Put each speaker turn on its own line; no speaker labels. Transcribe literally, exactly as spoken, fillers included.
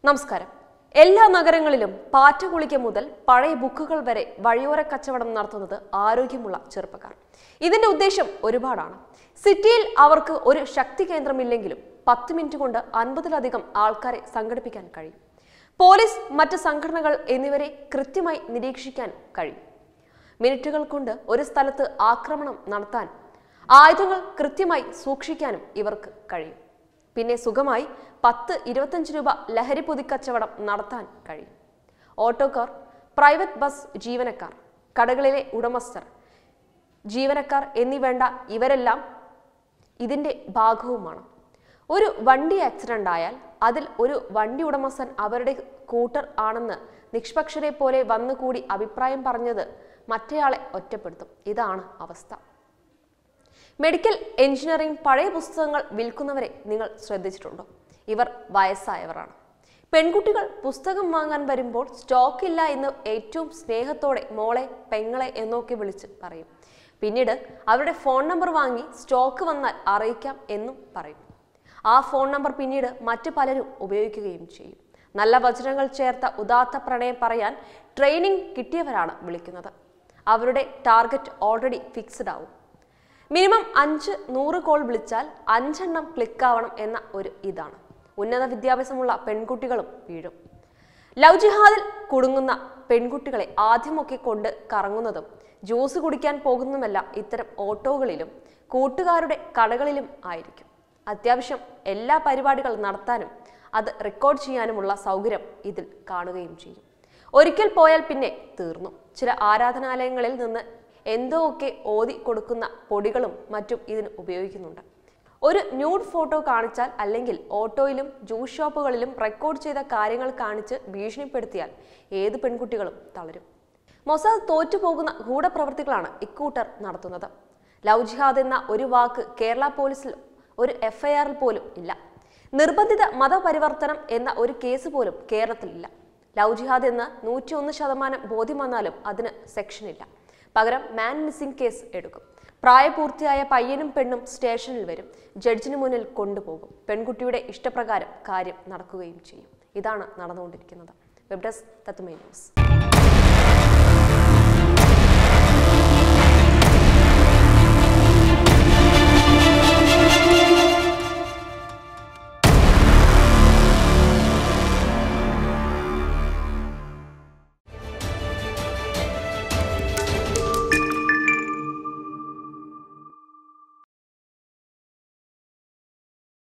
നമസ്കാരം. എല്ലാ നഗരങ്ങളിലും പാറ്റകുളിക്ക മുതൽ പഴയ ബുക്കുകൾ വരെ വഴിയോര കച്ചവടം നടത്തുന്നത് ആരോഗ്യമുള്ള ചെറുപ്പക്കാർ. ഇതിന്റെ ഉദ്ദേശം ഒരുപാടാണ്. സിറ്റിയിൽ അവർക്ക് ഒരു ശക്തി കേന്ദ്രമില്ലെങ്കിലും പത്ത് മിനിറ്റ് കൊണ്ട് അൻപതിലധികം ആൾക്കാരെ സംഘടിപ്പിക്കാൻ കഴിയും. പോലീസ്, മറ്റ് സംഘടനകൾ എന്നിവരെ കൃത്യമായി നിരീക്ഷിക്കാൻ കഴിയും. മിനിറ്റുകൾ കൊണ്ട് ഒരു സ്ഥലത്ത് ആക്രമണം നടത്താൻ, ആയുധങ്ങൾ കൃത്യമായി സൂക്ഷിക്കാനും ഇവർക്ക് കഴിയും. പിന്നെ സുഖമായി പത്ത് ഇരുപത്തഞ്ച് രൂപ ലഹരി പൊതിക്കച്ചവടം നടത്താൻ കഴിയും. ഓട്ടോക്കാർ, പ്രൈവറ്റ് ബസ് ജീവനക്കാർ, കടകളിലെ ഉടമസ്ഥർ, ജീവനക്കാർ എന്നിവേണ്ട ഇവരെല്ലാം ഇതിൻ്റെ ഭാഗവുമാണ്. ഒരു വണ്ടി ആക്സിഡന്റ് ആയാൽ അതിൽ ഒരു വണ്ടി ഉടമസ്ഥൻ അവരുടെ കൂട്ടർ ആണെന്ന് നിഷ്പക്ഷരെ പോലെ വന്നുകൂടി അഭിപ്രായം പറഞ്ഞത് മറ്റേയാളെ ഒറ്റപ്പെടുത്തും. ഇതാണ് അവസ്ഥ. മെഡിക്കൽ എഞ്ചിനീയറിംഗ് പഴയ പുസ്തകങ്ങൾ വിൽക്കുന്നവരെ നിങ്ങൾ ശ്രദ്ധിച്ചിട്ടുണ്ടോ? ഇവർ വയസ്സായവരാണ്. പെൺകുട്ടികൾ പുസ്തകം വാങ്ങാൻ വരുമ്പോൾ സ്റ്റോക്ക് ഇല്ല എന്ന് ഏറ്റവും സ്നേഹത്തോടെ മോളെ, പെങ്ങളെ എന്നൊക്കെ വിളിച്ച് പറയും. പിന്നീട് അവരുടെ ഫോൺ നമ്പർ വാങ്ങി സ്റ്റോക്ക് വന്നാൽ അറിയിക്കാം എന്നും പറയും. ആ ഫോൺ നമ്പർ പിന്നീട് മറ്റു പലരും ഉപയോഗിക്കുകയും ചെയ്യും. നല്ല വചനങ്ങൾ ചേർത്ത ഉദാത്ത പ്രണയം പറയാൻ ട്രെയിനിങ് കിട്ടിയവരാണ് വിളിക്കുന്നത്. അവരുടെ ടാർഗറ്റ് ഓൾറെഡി ഫിക്സ്ഡ് ആവും. മിനിമം അഞ്ച് നൂറ് കോൾ വിളിച്ചാൽ അഞ്ചെണ്ണം ക്ലിക്കാവണം എന്ന ഒരു ഇതാണ്. ഉന്നത വിദ്യാഭ്യാസമുള്ള പെൺകുട്ടികളും വീഴും. ലവ് ജിഹാദിൽ കുടുങ്ങുന്ന പെൺകുട്ടികളെ ആദ്യമൊക്കെ കൊണ്ട് കറങ്ങുന്നതും ജ്യൂസ് കുടിക്കാൻ പോകുന്നതുമെല്ലാം ഇത്തരം ഓട്ടോകളിലും കൂട്ടുകാരുടെ കടകളിലും ആയിരിക്കും. അത്യാവശ്യം എല്ലാ പരിപാടികൾ നടത്താനും അത് റെക്കോർഡ് ചെയ്യാനുമുള്ള സൗകര്യം ഇതിൽ കാണുകയും ചെയ്യും. ഒരിക്കൽ പോയാൽ പിന്നെ തീർന്നു. ചില ആരാധനാലയങ്ങളിൽ നിന്ന് എന്തോ ഒക്കെ ഓതി കൊടുക്കുന്ന പൊടികളും മറ്റും ഇതിന് ഉപയോഗിക്കുന്നുണ്ട്. ഒരു ന്യൂഡ് ഫോട്ടോ കാണിച്ചാൽ അല്ലെങ്കിൽ ഓട്ടോയിലും ജ്യൂസ് ഷോപ്പുകളിലും റെക്കോർഡ് ചെയ്ത കാര്യങ്ങൾ കാണിച്ച് ഭീഷണിപ്പെടുത്തിയാൽ ഏത് പെൺകുട്ടികളും തളരും. മൊസാദ് തോറ്റുപോകുന്ന ഗൂഢപ്രവൃത്തികളാണ് ഇക്കൂട്ടർ നടത്തുന്നത്. ലവ് ജിഹാദ് എന്ന ഒരു വാക്ക് കേരള പോലീസിൽ ഒരു എഫ് ഐ ആറിൽ പോലും ഇല്ല. നിർബന്ധിത മതപരിവർത്തനം എന്ന ഒരു കേസ് പോലും കേരളത്തിലില്ല. ലവ് ജിഹാദ് എന്ന് നൂറ്റി ഒന്ന് ശതമാനം ബോധ്യം വന്നാലും അതിന് സെക്ഷനില്ല. പകരം മാൻ മിസ്സിംഗ് കേസ് എടുക്കും. പ്രായപൂർത്തിയായ പയ്യനും പെണ്ണും സ്റ്റേഷനിൽ വരും. ജഡ്ജിന് മുന്നിൽ കൊണ്ടുപോകും. പെൺകുട്ടിയുടെ ഇഷ്ടപ്രകാരം കാര്യം നടക്കുകയും ചെയ്യും. ഇതാണ് നടന്നുകൊണ്ടിരിക്കുന്നത്. Web desk Tatwamayi news.